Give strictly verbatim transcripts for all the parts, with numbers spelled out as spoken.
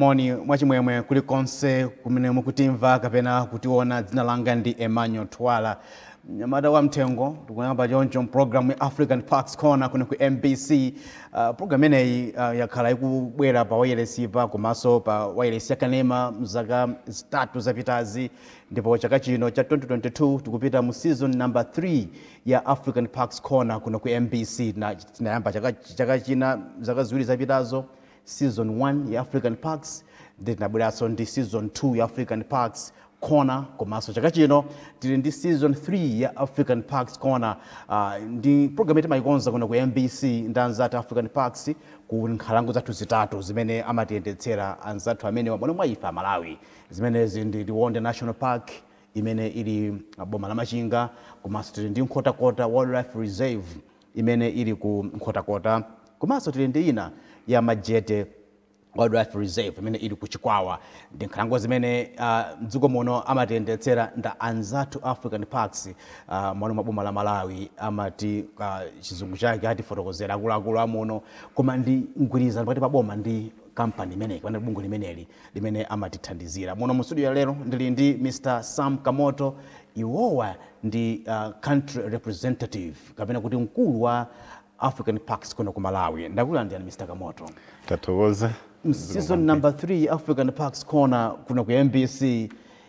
moni mwachimwemwe kuli konse kumene mukutimva kapena kutiona. Dzina langa ndi Emmanuel Twala, mnyamata wa mtengo. Tikuyamba choncho program ya African Parks Corner kuno ku M B C. Uh, program ineyi uh, yakhala ikubwera pa wireless pa komanso pa wireless yakanema mzaka zitatu zapitazi, ndipo chaka chino cha twenty twenty-two tikupita mu season number three ya African Parks Corner kuno ku M B C. Na tinayamba chaka chaka china zaka ziwiri zapitazo season one ya African Parks, then nabweraso ndi season two ya African Parks Corner, komanso chaka chino tili ndi season three ya African Parks Corner. Uh, ndi program yetu maikonza kuno ku M B C ndanzati African Parks ku nkhalango zathu zitatu zimene amatiyendetsera anzathu amene wamone mwaifa Malawi. Zimenezi ndi Liwonde National Park imene ili boma la Machinga, komanso tili ndi Nkhotakota Wildlife Reserve imene ili ku Nkhotakota, komanso tili ndi ina ya Majete Wildlife Reserve imene ili ku Chikwawa. Ndi nkhalango zimene uh, mdziko muno amatiyendetsera nda anzathu African Parks uh, mwana maboma la Malawi amati uh, chizungu chake ati fotokozera akuluakulu amuno, koma ndi mgwirizano pakati pa boma ndi company imene kana bungo limeneli limene amatithandizira. Muno mu studio ya lero ndili ndi Mister Sam Kamoto, iwowa ndi uh, country representative kapena kuti mkulu wa African Parks kuno ku Malawi. Ndakulandirani Mister Kamoto. Tatokoza. Season number three African Parks Corner kuno ku M B C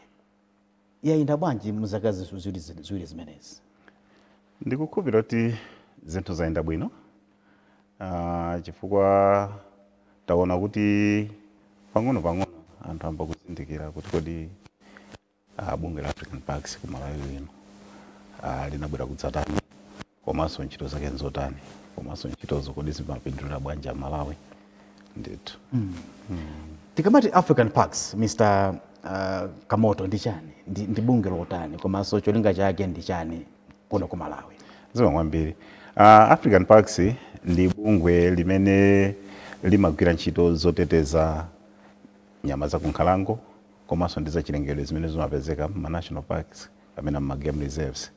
yainda bwanji muzaka ziwiri ziwiri zimenezi? Ndikukhulupirira kuti zinthu zaenda bwino. Uh, chifukwa taona kuti pang'ono pang'ono anthu amba kuzindikira kuti kodi uh, bunge la African Parks ku Malawi lino uh, linabwera kudzatani, komanso ntchito zake nzotani, komanso ntchito zokodi zimapindulira bwanji Malawi. Ndithu. Mm. Mm. Tikamati African Parks, Mister Uh, Kamoto ndi chani? Ndi, ndi bunge lotani, komanso cholinga chake ndi chani kuno ku Malawi? Ziwa mwambiri. Uh, African Parks ndi bungwe limene limagwira ntchito zoteteza nyama za kunkhalango, komanso ndi za chilengedwe zimene zimapezeka ma national parks kapena ma game reserves.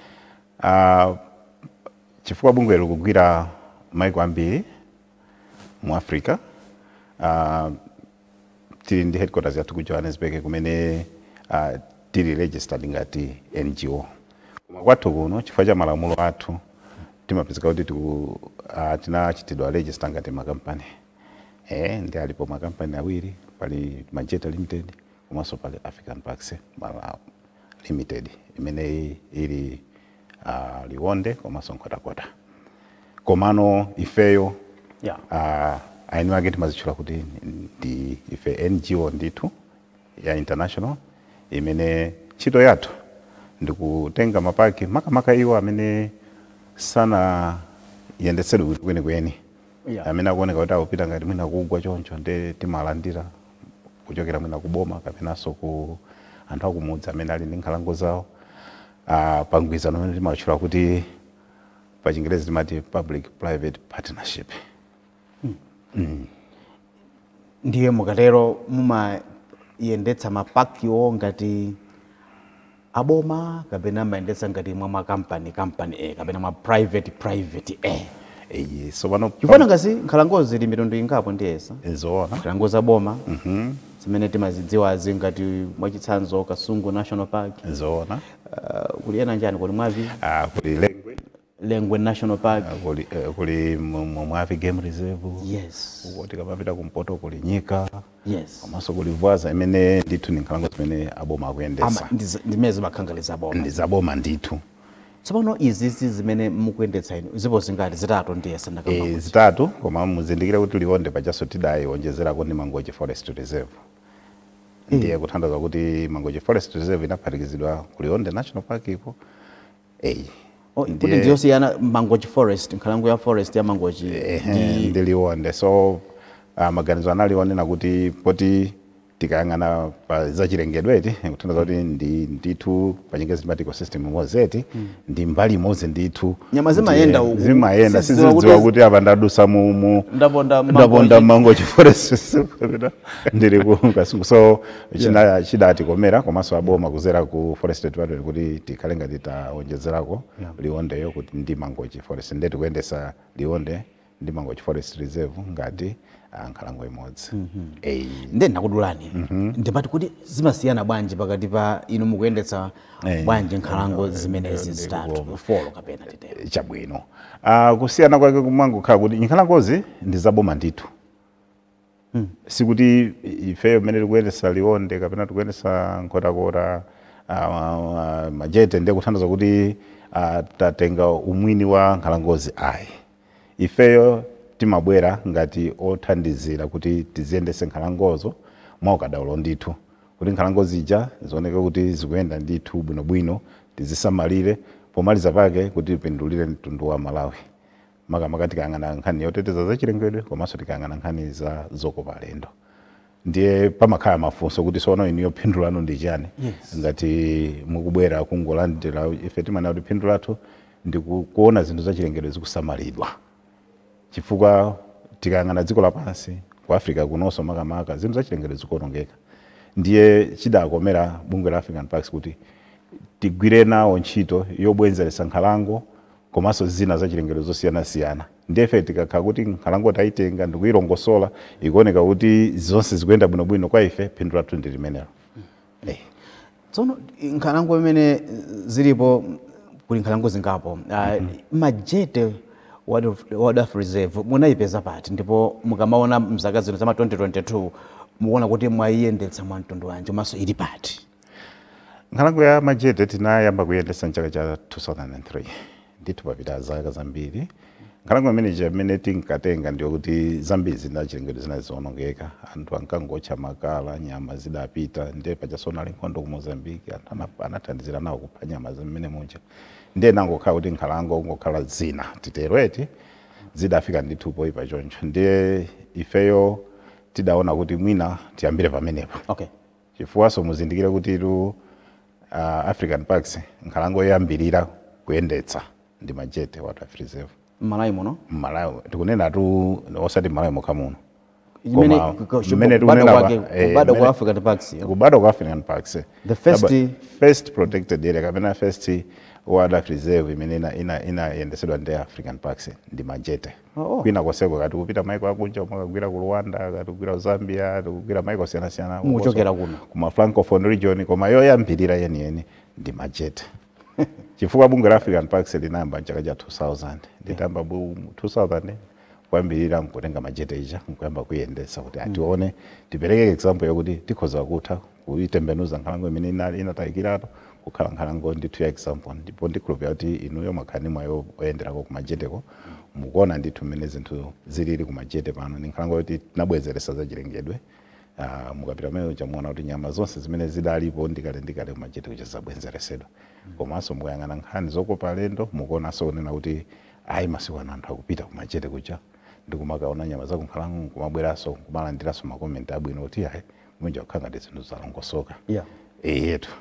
Uh, chifukwa bungwe likugwira maiko ambiri mu Africa. Uh, tili ndi headquarters yathu ku Johannesburg kumene uh, tili registered ngati N G O. Koma kwathu kuno chifukwa cha malamulo athu timapezeka kuti tiku uh, tinachitidwa register ngati makampani. Eh, ndi alipo makampani awiri, pali Majeta Limited komanso pali African Parks Limited imene ili uh, Liwonde komanso Nkhotakota. Komano ifeyo yeah. uh, aini wake timazitchula kuti ndi ife N G O ndithu ya international imene ntchito yathu ndikutenga mapaki makamaka iwo amene sana yendetsedwe kweni kweni, yeah. amene akuoneka kuti akupita ngati mwina kugwa choncho ndi timalandira kuchokera mwina kuboma kapenanso ku anthu akumudzi amene ali ndi nkhalango zawo uh, pangwizano amene timatchula kuti pa Chingerezi timati public private partnership. Hmm. Mm. Ndiye mukatero muma yendetsa mapaki o ngati aboma kapena mayendetsa ngati mwa makampani company e kapena mwa private private e? Eh, so bano chifuna ngasi nkhalango zili mitundu ingapo ndiyesa ezoona nkhalango za boma mhm mm zimene timazidziwa ngati mwachitsanzo Kasungu National Park ezoona uh, kuli ena njani kuli mwavi ah uh, kuli Lengwe Lengwe National Park uh, kuli uh, kuli mwavi game reserve, yes, ukoti kapapita kumpoto kuli Nyika, yes, komanso kuli Vwaza imene ndithu ni nkhalango zimene aboma akuyendetsa ndimezi makhangaliza boma ndi zaboma ndithu. Tsopano izi zimene mukuyendetsa ino zipo zingati? Zitatu ndiyesa ndakamba. Eh, zitatu, koma muzindikire kuti Liwonde pachaso tidai onjezerako ndi Mangochi Forest Reserve. Ndiye mm. kuthandiza kuti Mangochi Forest Reserve inaphatikizidwa ku Liwonde National Park ipo. Eh. Oh, kuti ndiyosiyana Mangochi Forest, nkhalango ya forest ya Mangochi ndi ndi Liwonde. So uh, maganizo anali onena kuti poti tikayang'ana pa zachilengedwe eti kuthandiza kuti ndi ndithu pa Chingerezi timati ecosystem mozeti mm. ndi mbali imodzi ndithu nyama zimayenda uku zimayenda sizidziwa kuti apa ndadusa mu mu ndaponda ndaponda Mangochi Forest ndiri ku Kasungu. So china yeah. chidati komera komanso aboma kuzera ku forest department kuti tikhale ngati taonjezerako yeah. Liwonde yo kuti ndi Mangochi Forest ndeti kuyendesa Liwonde ndi Mangochi Forest Reserve ngati uh, nkhalango imodzi. mm -hmm. eh then nakudulani mm -hmm. ndipati kuti zimasiyana bwanji pakati pa inu mukuyendetsa hey. bwanji nkhalango zimenezi zitatu folo kapena titero chabwino uh, kusiyana kwake kumango khala kuti nkhalangozi ndi zaboma ndithu Hmm. sikuti ifeyo mmene tikuyendesa Liwonde kapena tikuyendesa Nkhotakota uh, uh, majete ndiye kuthandiza kuti uh, tatenga umwini wa nkhalangozi ayi. Ifeyo timabwera ngati othandizira kuti tiziyendese nkhalangozo mwa ukadaulo ndithu kuti nkhalangozi ija zioneka kuti zikuyenda ndithu bwinobwino tizisamalire pomaliza pake kuti tipindulire mtundu wa Malawi. Makamaka tikayang'ana nkhani yoteteza za chilengedwe komanso tikayang'ana nkhani za zokopa alendo. Ndiye pamakhala mafunso kuti sono iniyo phindu lanu ndi chani. Yes. Ngati mukubwera kungolandira ife timanena kuti phindu lathu ndi kuona zinthu za chilengedwe zikusamalidwa. Chifukwa tikayang'ana dziko lapansi ku Africa kunonso makamaka zinthu za chilengedwe zikuonongeka. Ndiye chidakomera bungwe la African Parks kuti tigwire nawo ntchito yobwenzeresa nkhalango komanso zina za chilengedwe zosiyana-siyana. Ndiye tikakhala kuti nkhalango tayitenga ndikuyirongosola ikuoneka kuti zonse zikuyenda bwinobwino kwa ife phindu lathu ndi limenelo. Eh. Tsono nkhalango imene zilipo kuli nkhalango zingapo. Uh, mm -hmm. Majete wildlife reserve munayipeza pati ndipo mukamaona mzaka zino za twenty twenty-two muona kuti mwayiyendetsa mwa mtundu wanji komanso ili pati. Nkhalango ya majete tinayamba kuyendetsa mchaka cha two thousand three. Ndithu papita zaka zambiri. Nkhalango imene imene tinkatenga ndiyo kuti zambiri zina chilengedwe zinaziwonongeka. Anthu ankangocha makala, nyama zidapita, ndiye pachasona ali nkhondo ku Mozambique, anthu anathandizira nawo kupha nyama zimene munja. Ndiye nangokhala kuti nkhalango ngokhala zina titereti zidafika ndithu poyipa choncho. Ndiye ifeyo tidaona kuti mwina tiyambire pamenepo. Okay. Chifukwaso muzindikire kuti tu uh, African Parks nkhalango yoyambirira kuyendetsa ndi majete wildlife reserve. Malawi muno? Malawi. Tikunena tu osati Malawi mokha muno. Imene imene tikunena kubadwa kwa African Parks. Kubadwa kwa African Parks. The first first protected area kapena first wildlife reserve imene ina ina inayendesedwa ndi African Parks ndi majete. Oh, oh. Kwina koseko kati kupita maiko akunja mwakagwira ku Rwanda, kati kugwira Zambia, kugwira maiko siyana-siyana. Muchokera kuno. Kuma Francophone region koma yoyambirira yeni yeni ndi majete. Chifukwa bungwe la African Parks linayamba mchaka cha two thousand. Nditamba bu two thousand kwambirira nkutenga majete ija nkuyamba kuyendesa kuti atione tipereke example yokuti tikhoza kutha kuyitembenuza nkhalango imene inatayikirato kukhala nkhalango ndithu ya example. Ndipo ndikhulupirira kuti inuyo makhani mwayo oyenderako ku majeteko mukuona ndithu mmene zinthu zilili ku majete pano. Ni nkhalango yoti tinabwezeresa za chilengedwe. Uh, mukapita mmene chamuona kuti nyama zonse zimene zidalipo ndikale ndikale ku majete kuja zabwenzeresedwa. Komanso mukayang'ana nkhani zokopa alendo mukuonanso kunena kuti ayi masiku ano anthu akupita ku majete kuja ndikumakaona nyama za kunkhalango kumabweranso kumalandiranso makomenti abwino kuti ayi mwinja kukhala ngati zinthu zalongosoka. Yeah. Eyetu.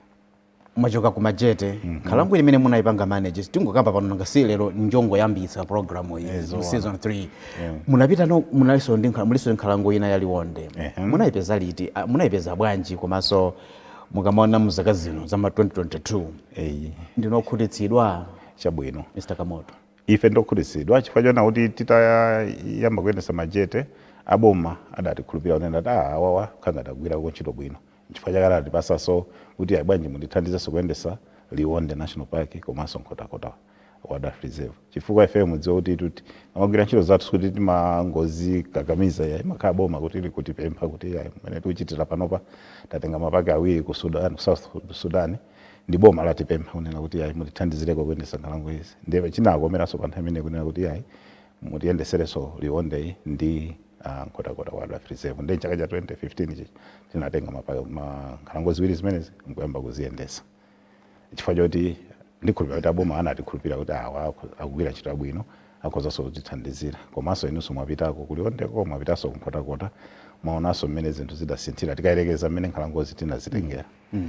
Mwachoka ku majete nkhalango imene munayipanga manage tingokamba pano ngasi lero njongo yambitsa program iyi season three. Yeah. Munapita no munaliso ndi muliso nkhalango ina ya Liwonde. Uh-huh. Munayipeza liti munayipeza bwanji komanso mukamaona muzaka zino za twenty twenty-two. Eh. Ndinokhutitsidwa chabwino Mister Kamoto. Ife ndokhutitsidwa chifukwa chona kuti titayamba kuyendesa majete aboma adatikhulupirira unena ta awawa khanga tagwira ku ntchito bwino. Chifukwa chakala atipasaso kuti ayibwanji mundithandizenso kuyendesa Liwonde National Park komanso Nkhotakota wildlife reserve. Chifukwa ife mudziwa kuti tuti amagwira ntchito zathu kuti timangozi kakamiza ya makhala boma kuti kuti pempha kuti mmene tikuchitira panopa tatenga mapaka awiri ku Sudan, South Sudan. Ndi boma latipempha kunena kuti ayi mutithandizireko kuyendesa nkhalango izi. Ndiye chinakomeranso pa nthawi imene kunena kuti ayi mutiyendesereso Liwonde ndi uh, Nkhotakota wildlife reserve. Ndi chaka cha twenty fifteen ichi tinatenga mapaka nkhalango ziwiri zimenezi nkuyamba kuziyendesa. Chifukwa choti ndikhulupirira kuti aboma anatikhulupirira kuti awa akugwira ntchito bwino akhozanso kutithandizira. Komanso inunso mwapitako ku Liwondeko mwapitanso ku Nkhotakota mwaonanso mmene zinthu zidasinthira tikayerekeza mmene nkhalangozi tinazitengera. Mm.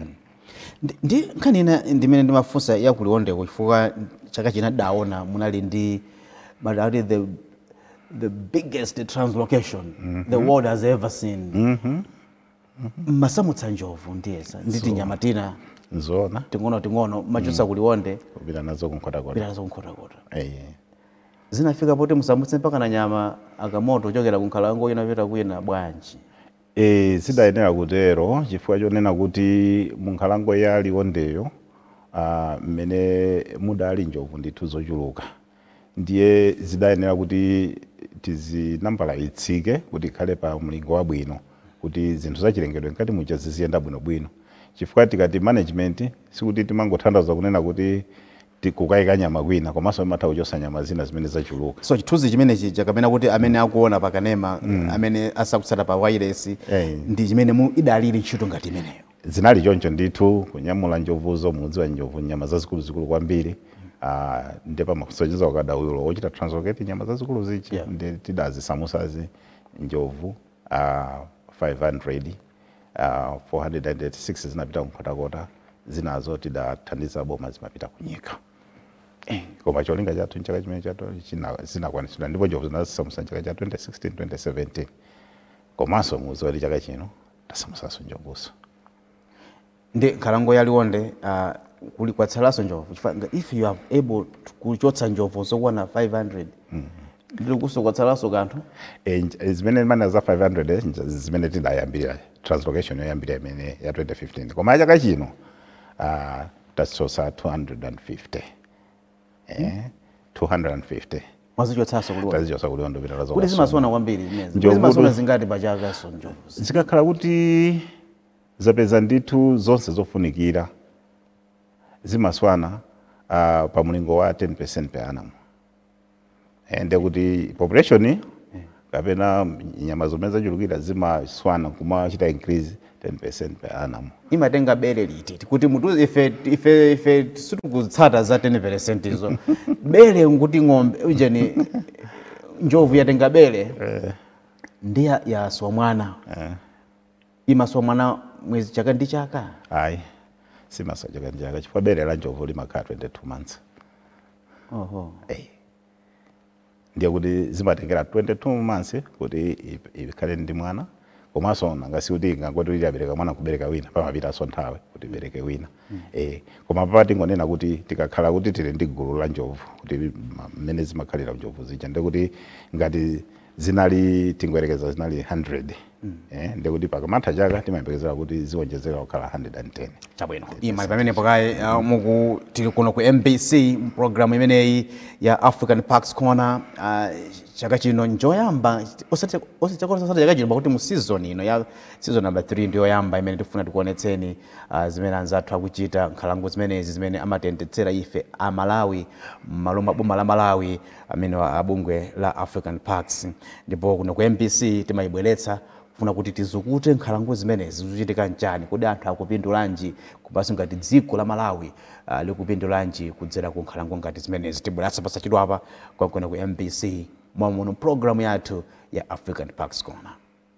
Ndi nkhani ina ndimene ndimafunsa ya ku Liwondeko chifukwa chaka china daona munali ndi madali the the biggest translocation mm -hmm. the world has ever seen. Mhm. Mm Mhm. Masamutsa njovu ndiyesa nditi so, nyamatina nzona tingono tingono machusa mm. ku Liwonde kupita nazo ku Nkhotakota. Kupita nazo ku Nkhotakota. Eh. zinafika poti musambutse mpaka na nyama akamoto kuchokera ku Nkhalango inapita kwina bwanji? Eh, sidayenera kutero chifukwa chonena kuti mu Nkhalango ya Liwondeyo uh, mmene mudali njovu ndithu zochuluka, ndiye zidayenera kuti tizinambala itsike kuti ikhale pa mlingo wabwino kuti zinthu zachilengedwe nkati mucha ziziyenda bwinobwino, chifukwa tikati management sikuti timangothandaza kunena kuti tikukayika nyama kwina komanso imatha kuchosa nyama zina zimene zachuluka. So chithunzi chimene chija kapena kuti amene akuona pakanema mm. amene asakutsata pa wireless hey. ndi chimene mu idalili ntchito ngati imeneyo? Zinali choncho ndithu kunyamula njovuzo mudziwa njovu nyama zazikulu zikulu kwambiri. Uh, ndipo makusonyeza wakadaulo ochita translocate nyama zazikulu zichi yeah. ndi tidazisamusazi njovu uh, five hundred uh, four hundred eighty-six zinapita kumkhotakota, zinazo tidathandiza boma zimapita kunyika. Eh, koma cholinga chathu nchaka chimene chathu zinakwanitsidwa ndipo njovu zinazisamusa nchaka cha twenty sixteen twenty seventeen, komanso muziwa chaka chino tasamusanso njovuso. Ndi Nkhalango ya Liwonde uh, kuli kwatsalaso njovu, if you are able kuchotsa njovu zokwana five hundred mm. ndili kuso kwatsalaso kanthu? Eh, zimene mana za five hundred zimene tidayambira translocation yoyambira imene ya twenty fifteen, koma chaka chino uh, tasosa two hundred fifty. Eh, mm. two hundred fifty. Mazichotsaso kuliwondo? Tazichotsa kuliwondo vitala zo. Kuti zimasona kwambiri imezi? Kuti zimasona zingati pachaka so njovu? Zikakhala kuti zapeza ndithu zonse zofunikira zimaswana uh, pa mlingo wa ten percent per annum. Ende kuti population yeah. kapena nyama zomwe zachulukira zimaswana kumachita increase ten percent per annum. Imatenga bele liti kuti mutu ife ife ife situkutsata za ten percent izo bele nguti ng'ombe ujeni njovu yatenga bele eh. ndiya yaswa mwana eh. imaswa mwana mwezi chaka ndi chaka? Ayi, simaswa chaka ndi chaka chifukwa bele la njovu limakhala twenty-two months. Oho. Eh. Ndiye kuti zimatengera twenty-two months kuti ikhale ndi mwana, komanso ngasi kuti ngangoti libereka mwana kubereka wina pamapita so nthawe kuti bereke wina. Mm. Eh, koma papa tingonena kuti tikakhala kuti tili ndi gulu la njovu kuti mmene zimakhalira njovu zija ndiye kuti ngati zinali tingwerekeza zinali one hundred. Mm. Eh, ndiye kuti pakamatha chaka timayembekezera kuti ziwonjezeka kukhala one hundred ten. Chabwino. Ima pamene pokaye uh, muku tili kuno ku M B C program imeneyi ya African Parks Corner uh, chaka chino njoyamba osati osati chaka chino pakuti mu season ino ya season number three ndiyo yamba imene tifuna tikuonetseni uh, zimene anzathu akuchita nkhalango zimenezi zimene amatendetsera ife a Malawi maloma boma la Malawi amene abungwe la African Parks, ndipo kuno ku M B C timayibweretsa kufuna kuti tizukute nkhalango zimenezi zikuchitika nchani, kodi anthu akupindulanji kubaso ngati dziko la Malawi uh, likupindulanji kudzera ku nkhalango ngati zimenezi. Tibweretsa pasachidwa apa kwa kuno ku M B C mwamuno program yathu ya African Parks Corner.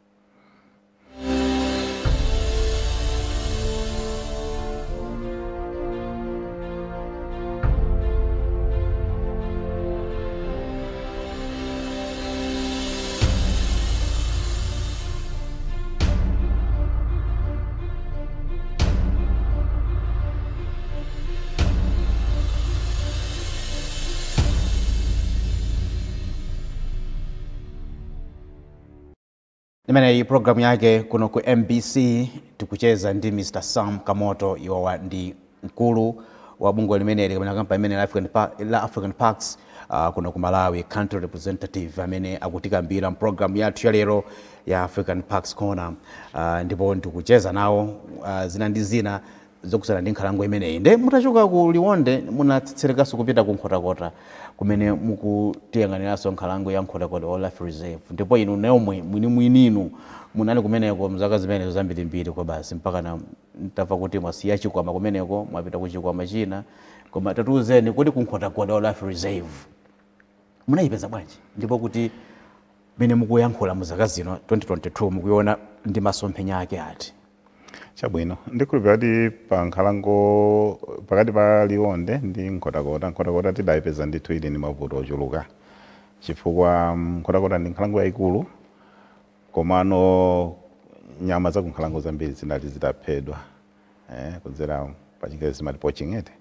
Nimene hii program yake kuno ku M B C tukucheza ndi Mister Sam Kamoto, iwa ndi mkulu wa bungo limeneli kamene kampa imene la African, Park, la African Parks uh, kuno ku Malawi, country representative amene akutikambira program yathu ya lero ya African Parks Corner. Uh, ndipo ndikucheza nawo uh, zina ndi zina zokusana ndi nkhalango imeneyi. Nde mutachoka ku Liwonde munatsetserekaso kupita ku Nkhotakota kumene mukutiyang'aniraso nkhalango ya Nkhotakota Wildlife Reserve, ndipo inu nomwe mwini mwininu munali kumeneko mzaka zimenezo zambirimbiri kwa basi mpaka na mtafa kuti mwasiya Chikwama kumeneko mwapita ku Chikwama china, koma tatiuzeni kuti ku Nkhotakota Wildlife Reserve munayipeza bwanji ndipo kuti mene mukuyankhula muzaka zino twenty twenty-two mukuiona ndi masomphenya ake ati? Chabwino, ndikulupira kuti pa nkhalango pakati pa Liwonde ndi Nkhotakota, Nkhotakota tidayipeza ndithu ili ndi mavuto ochuluka chifukwa Nkhotakota ndi nkhalango yayikulu, komano nyama za ku nkhalango zambiri zinali zitaphedwa eh, kudzera pa Chingerezi zimati poaching it.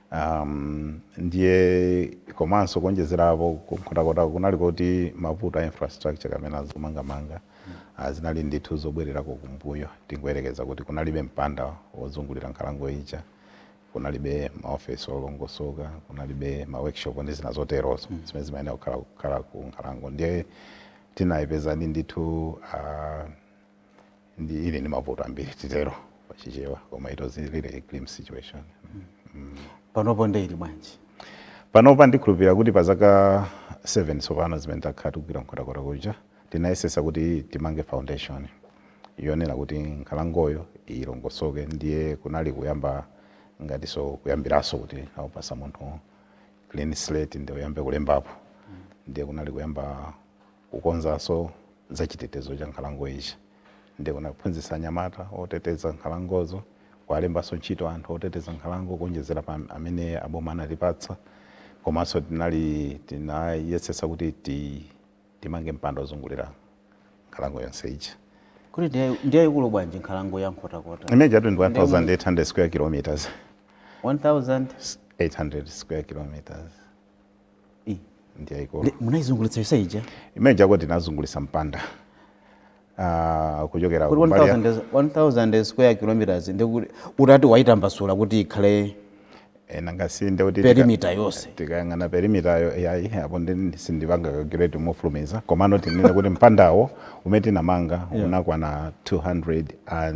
um, ndiye komanso kuonjezerapo kunkhotakota kunali kuti mavuto a infrastructure kamene azomangamanga zinali ndithu zobwererako kumbuyo. Tingoyerekeza kuti kunalibe mpanda wozungulira nkhalango ija, kunalibe maofesi olongosoka, kunalibe maworkshop ndi zina zoterozo zimene zimayenera kukhala ku nkhalango. Ndiye tinayipeza ndi ndithu uh, ndi ili ndi mavuto ambiri titero pachichewa, koma it was really a grim situation. Mm. Panopo ndili bwanji? Panopa ndikhulupirira kuti pa zaka seven sopano zimene takhala tikugwira nkhotakota kuja tinayesesa kuti timange foundation yonena kuti nkhalangoyo ilongosoke. Ndiye kunali kuyamba ngatiso kuyambiraso kuti awupasa munthu clean slate ndiye uyambe kulembapo. Ndiye kunali kuyamba kukonzaso za chitetezo cha nkhalango ichi. Ndiye kunaphunzitsa anyamata oteteza nkhalangozo, kwalembaso ntchito anthu oteteza nkhalango kuonjezera pa amene aboma anatipatsa. Komanso tinali tinayesesa kuti ti timange mpanda ozungulira nkhalango yonse ija. Kuti ndiye ikulu bwanji nkhalango ya nkhotakota? Imene jatu ndi one thousand eight hundred square kilometers. one thousand eight hundred square kilometers. I. Ndiye ikulu. Munaizungulitsa yonse ija? Imene jako tinazungulitsa mpanda. Uh, kuchokera ku one thousand square kilometers ndikuti utati waitambasula kuti ikhale nangasinde kuti perimeter yonse. Tikayang'ana perimeter yo yayi apo ndi sindipanga calculate mofulumiza, komano tinene kuti mpandawo umene tinamanga unakwana two hundred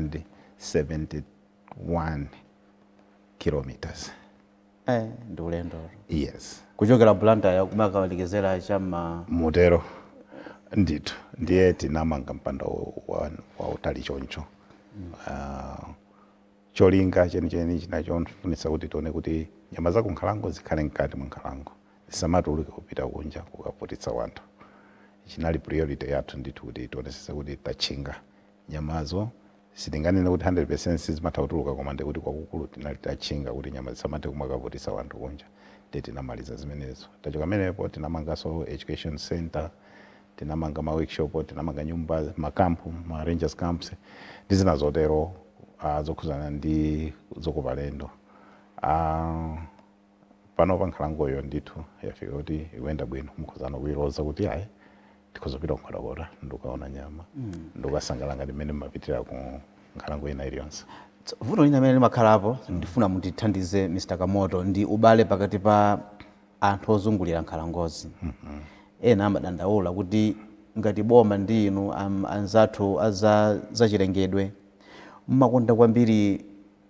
seventy-one kilometers. Eh, ndi ulendo. Yes. Kuchokera Blantyre kumalekezera chamma mutero ndithu. Ndiye tinamanga mpanda wa, wa utali choncho. Uh, cholinga chenicheni chinachofunitsa kuti tione kuti nyama za kunkhalango zikhale mkati mwa nkhalango, zisamatuluke kupita kunja kukavutitsa wanthu. Chinali priority yathu ndithu kuti tionesese kuti tachinga nyamazo. Sitinganene kuti one hundred percent sizimatha kutuluka, koma ndi kuti kwakukulu tinali tachinga kuti nyama zisamathe kumakavutitsa wanthu kunja. Ndiye tinamaliza zimenezo. Tachoka pamenepo tinamanganso education center, tinamanga ma workshop, tinamanga nyumba, makampu, ma rangers camps, ndi zina zotero uh, zokhuzana ndi zokopa lendo. Uh, panopa nkhalangoyo ndithu yafika kuti iwenda bwino, mukhuzana kuiloza kuti ayi tikhozopita nkhotakota ndikukaona nyama, mm. ndikukasangala ngati mmene mumapitira ku nkhalango ina iliyonse. Vuto lina limene limakhalapo ndifuna mutithandize Mister Kamoto ndi ubale pakati pa anthu ozungulira nkhalangozi. Mm-hmm. Ena amadandaula kuti ngati boma ndi inu um, anzathu aza zachilengedwe mmakonda kwambiri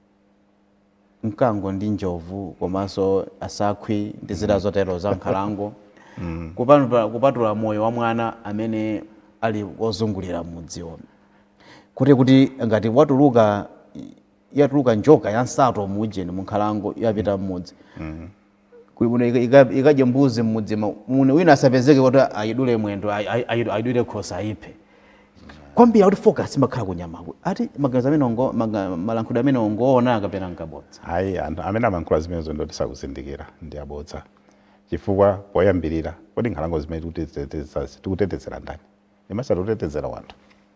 mkango ndi njovu komanso asakhwi ndi zina zotero za nkhalango. Mm. Kupatula, kupatula moyo wa mwana amene ali ozungulira mudziwo. Kuti kuti ngati watuluka yatuluka njoka ya nsato mujeni mu nkhalango yapita mmudzi. Mm. Kulibuno ikaje mbuzi mmudzi muno wina asapezeke kuti ayidule mwendo ayidule khosa ayipe. Kwambiri kuti focus makhala kunyama. Ati magaza amene ongo malankhulidwe amene ongoona kapena nkabodza. Hayi amene amankhula zimenezo ndoti sakuzindikira ndi abodza. Chifukwa poyambirira kodi nkhalango zimene tikuteteza tikutetezera ndani? Imasa tutetezera wanthu.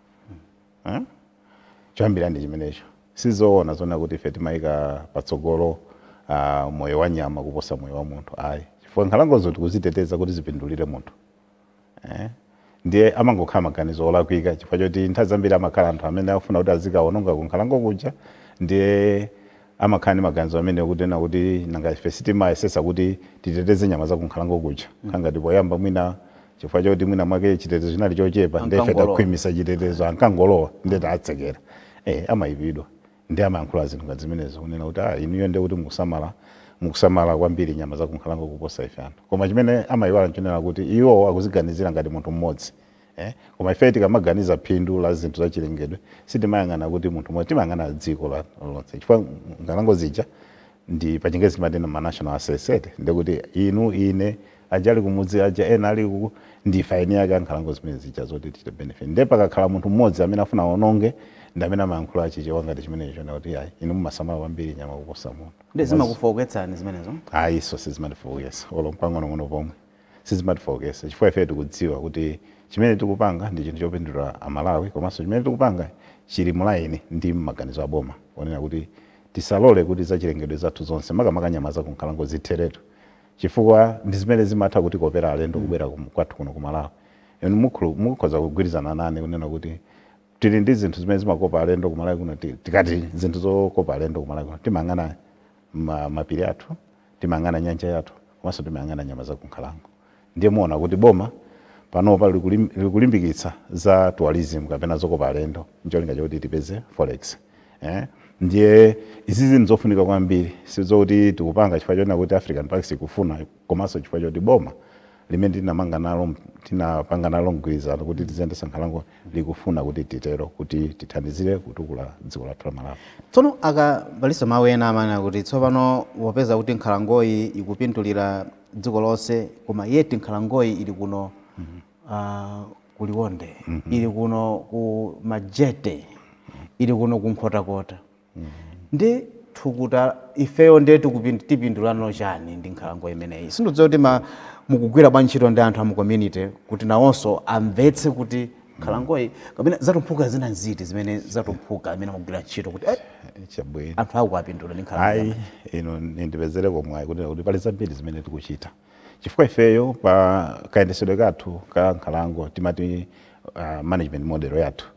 Hmm? Choyambirira ndi chimenecho. Sizoona zona kuti ife timayika patsogolo uh, moyo wa nyama kuposa moyo wa munthu. Ayi. Chifukwa nkhalangozo tikuziteteza kuti zipindulire munthu. Eh? Ndiye amangokhala maganizo olakwika chifukwa choti nthawi zambiri amakhala anthu amene akufuna kuti azikaononga ku nkhalango kuja. Ndiye amakhala ndi maganizo amene akutena kuti nanga ife sitimayesesa kuti titeteze nyama za ku nkhalango kuja. Mm. Ngati poyamba mwina chifukwa choti mwina mwake chitetezo chinali chochepa ndiye ife takhwimisa chitetezo ankangolowa ndiye tatsekera. Eh, amayipidwa. Ndiye amayankhula zinthu ngati zimenezo kunena kuti ah inuyo ndiye kuti mukusamala mukusamala kwambiri nyama za ku nkhalango kuposa ife anthu. Koma chimene amayiwala nchonena kuti iwo akuziganizira ngati munthu mmodzi. Eh, koma ife tikamaganiza phindu la zinthu za chilengedwe sitimayang'ana kuti munthu mmodzi, timayang'ana dziko la lonse. Chifukwa nkhalango zija ndi pachingezi timatena ma national assets, ndiye kuti inu ine ajali kumudzi aja ena ali ku ndi faini yake nkhalango zimene zija zoti tite benefit. Ndiye pakakhala munthu mmodzi amene afuna aononge ndi amene amayankhula achichewa ngati chimenecho na kuti ayi inu mumasamala kwambiri nyama kuposa munthu. Ndiye zimakufoketsani zimenezo? Ayi so sizimatifokesa olo pang'onong'ono pomwe sizimatifokesa chifukwa ife tikudziwa kuti chimene tikupanga ndi chinthu chopindulira Amalawi komanso chimene tikupanga chili mulaini ndi maganizo aboma onena kuti tisalole kuti zachilengedwe zathu zonse makamaka nyama za kunkhalango zitheretu chifukwa ndi zimene zimatha kuti kopera alendo kubwera kwathu kuno ku Malawi. inu mukhoza kugwirizana nane kunena kuti tili ndi zinthu zimene zimakopa alendo ku Malawi kuno tikati zinthu zokopa alendo ku Malawi kuno timangana mapiri athu timangana nyanja yathu komanso timangana nyama za kunkhalango. Ndiye muona kuti boma panopa likulimbikitsa za tourism kapena zokopa alendo njolinga chakuti tipeze forex. Eh? Ndiye izi zinthu zofunika kwambiri sizokuti tikupanga chifukwa choti kuti African Parks ikufuna komanso chifukwa choti boma limene tinamanga nalo tinapanga nalo mgwirizano kuti tiziyendesa nkhalango likufuna kuti titero kuti tithandizire kutukula dziko lathu la Malawi. Tsono akabalisa mawu ena amana kuti tsopano wapeza kuti nkhalangoyi ikupindulira dziko lonse koma yeti nkhalangoyi ili kuno mm -hmm. uh, kuliwonde mm -hmm. ili kuno ku Majete ili kuno kunkhotakota mm -hmm. ndi thukuta ifeyo ndetu kupindulano chani ndi nkhalango imeneyi sindidziwa kuti ma mukugwira bwanchito ndi anthu amu community kuti nawonso amvetse kuti nkhalangoyi kapena zatumphuka zina nziti zimene zatumphuka amene mukugwira ntchito kuti eh chabwino anthu akuapindula ndi nkhalango. Ayi ino ndipezere komwe kuti kuti pali zambiri zimene tikuchita chifukwa ifeyo pa kayendesedwe kathu ka nkhalango timati uh, management model yathu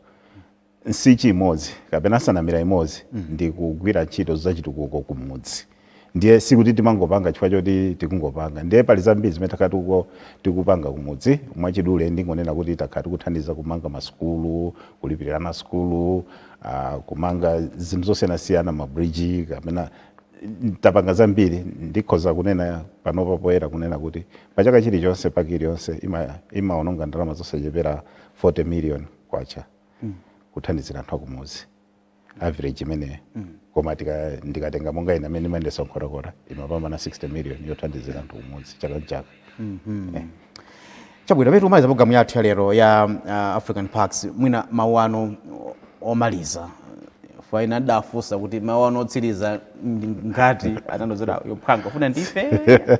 nsichi imodzi kapena sanamira imodzi mm. ndi kugwira ntchito zachitukuko kumudzi. Ndiye sikuti timangopanga chifukwa choti tikungopanga ndiye pali zambiri zimene takati uko tikupanga kumudzi mwachidule ndingonena kuti takati kuthandiza kumanga masukulu kulipirana sukulu uh, kumanga zinthu zosiyanasiyana mabridge kapena tapanga zambiri ndikhoza kunena panopa poyera kunena kuti pachaka chilichonse pakili yonse ima imaononga ndalama zosachepera forty million kwacha mm. kuthandizira anthu akumudzi average imene mm. koma tika ndikatenga monga ina amene imendesa nkhotakota imapambana sixty million yothandizira anthu kumudzi chaka chaka. mm -hmm. eh. Chabwino petu umaliza programu yathu ya lero ya uh, African Parks mwina mawu anu omaliza faina dafusa kuti mawu anu otsiriza ngati atanozera yophanga ufuna ndife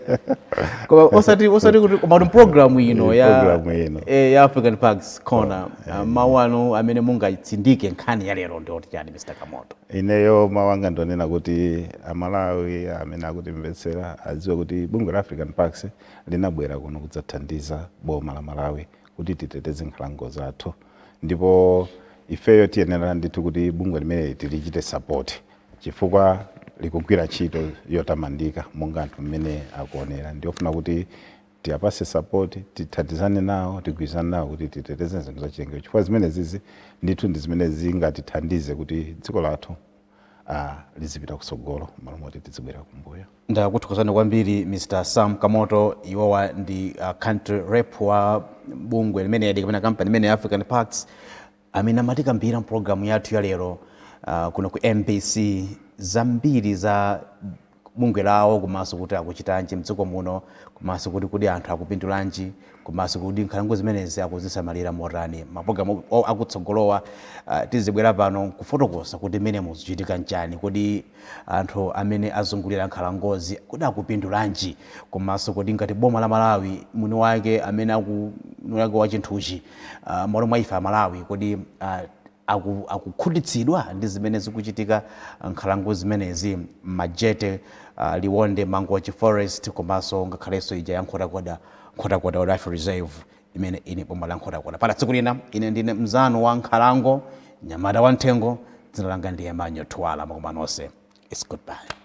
koma osati osati kuti koma programu ino ya eh, ya African Parks Corner uh, mawu anu amene mungaitsindike nkhani ya lero ndi oti chani Mister Kamoto. Ineyo mawanga ndonena kuti Amalawi amene akuti mvetsera adziwe kuti bungwe la African Parks linabwera kuno kudzathandiza boma la Malawi kuti titeteze nkhalango zathu ndipo ifeyo tiyenera ndithu kuti bungwe limene tilichite support chifukwa likugwira ntchito yotamandika monga anthu mmene akuonera ndiyofuna kuti tiyapase support tithandizane nawo tigwirizane nawo kuti titeteze zinthu zachilengedwe chifukwa zimene zizi ndithu ndi zimene zingatithandize kuti dziko lathu uh, lizipita kusogolo malo moti tizibwera kumbuyo. Ndakuthokozani kwambiri Mister Sam Kamoto iwowa ndi uh, country rep wa bungwe limene yadi kapena company limene ya African Parks amene amatikambira programu yathu ya lero uh, kuno ku M B C zambiri za bungwe lawo komanso kuti akuchitanji mdziko muno komanso kuti kuti anthu akupindulanji komanso kuti nkhalango zimenezi akuzisamalira motani maprogramu akutsogolowa uh, tizibwera pano kufotokoza kuti mmene muzichitika nchani kuti anthu amene azungulira nkhalangozi kuti akupindulanji komanso kuti ngati boma la Malawi mwini wake amene aku wa chinthuchi uh, malo mwa ife a Malawi kuti uh, akukhutitsidwa ndi zimene zikuchitika nkhalango zimenezi Majete uh, Liwonde Mangochi Forest komanso ngakhalenso ija ya Nkhotakota Nkhotakota Wildlife Reserve imene ini boma la Nkhotakota. Pala tsiku lina ine ndine mzanu wa nkhalango nyamata wa nthengo dzina langa ndi Emmanuel Twala makomanonse. It's goodbye.